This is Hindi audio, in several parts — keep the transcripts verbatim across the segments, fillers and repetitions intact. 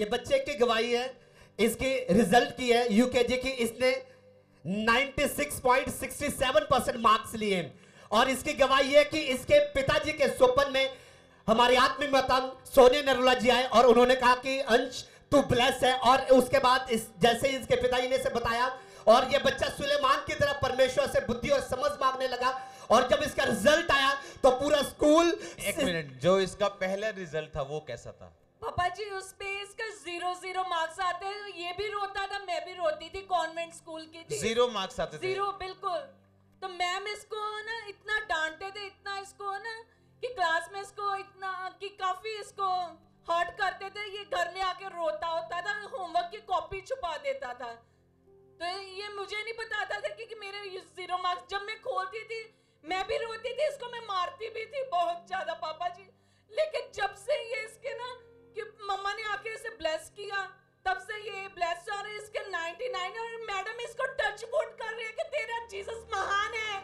ये बच्चे की गवाही है, इसकी रिजल्ट की है यूकेजी की। इसने छियानवे पॉइंट छह सात परसेंट मार्क्स लिए और इसकी गवाही है कि इसके पिताजी के स्वप्न में हमारे आत्मिक माता सोनिया नरोला जी आए और उन्होंने कहा कि अंश तू ब्लेस है। और उसके बाद इस जैसे ही इसके पिताजी ने इसे बताया और ये बच्चा सुलेमान की तरह परमेश्वर से बुद्धि और समझ मांगने लगा। और जब इसका रिजल्ट आया तो पूरा स्कूल। एक मिनट, जो इसका पहला रिजल्ट था वो कैसा था? पापा जी उस पे इसका जीरो जीरो मार्क्स आते हैं। ये भी रोता था, मैं भी रोती थी, कॉन्वेंट स्कूल की थी। जीरो मार्क्स आते थे? जीरो बिल्कुल। तो मैम इसको ना इतना डांटते थे, इतना इसको ना कि क्लास में इसको इतना कि काफी इसको हर्ट करते थे। ये घर में आके रोता होता था, होमवर्क की कॉपी छुपा देता था। तो ये मुझे नहीं बताता था कि, कि मेरे जीरो मार्क्स। जब मैं खोलती थी मैं भी रोती थी, इसको मैं मारती भी थी बहुत ज्यादा पापा जी। लेकिन जब से ये इसके ना कि मम्मा ने आके इसे ब्लेस किया, तब से ये ब्लेस और इसके निन्यानवे। और मैडम इसको टच वुड कर रही है कि तेरा जीसस महान है।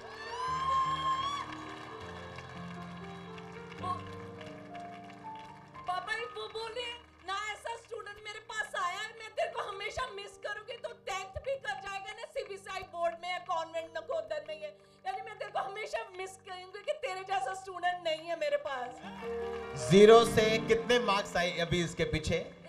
वो, पापा वो बोल रहे हैं ना ऐसा स्टूडेंट मेरे पास आया है, मैं तेरे को हमेशा मिस करूंगी। तो टेंथ भी कर जाएगा ना सीबीएसई बोर्ड में या कॉन्वेंट नकोदर में, ये यानी मैं तेरे को हमेशा मिस करूंगी कि तेरे जैसा स्टूडेंट नहीं है मेरे पास। जीरो से कितने मार्क्स आए अभी इसके पीछे?